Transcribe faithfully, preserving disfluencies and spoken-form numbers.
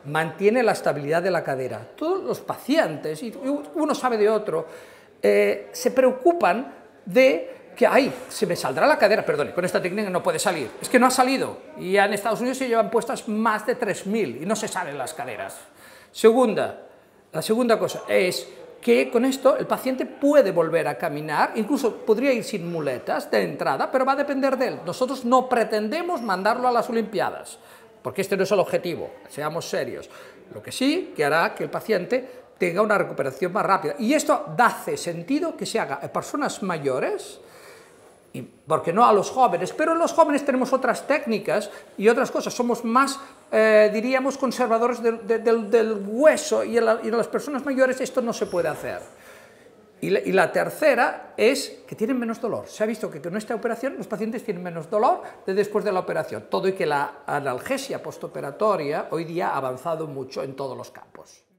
mantiene la estabilidad de la cadera. Todos los pacientes, y uno sabe de otro, eh, se preocupan de que, ay, se me saldrá la cadera, perdone, con esta técnica no puede salir. Es que no ha salido, y en Estados Unidos se llevan puestas más de tres mil y no se salen las caderas. Segunda, la segunda cosa es que con esto el paciente puede volver a caminar, incluso podría ir sin muletas de entrada, pero va a depender de él. Nosotros no pretendemos mandarlo a las Olimpiadas, porque este no es el objetivo, seamos serios. Lo que sí que hará que el paciente tenga una recuperación más rápida. Y esto hace sentido que se haga a personas mayores, y porque no a los jóvenes, pero en los jóvenes tenemos otras técnicas y otras cosas, somos más, eh, diríamos, conservadores de, de, del, del hueso, y en, la, y en las personas mayores esto no se puede hacer. Y la, y la tercera es que tienen menos dolor. Se ha visto que con esta operación los pacientes tienen menos dolor de después de la operación, todo y que la analgesia postoperatoria hoy día ha avanzado mucho en todos los campos.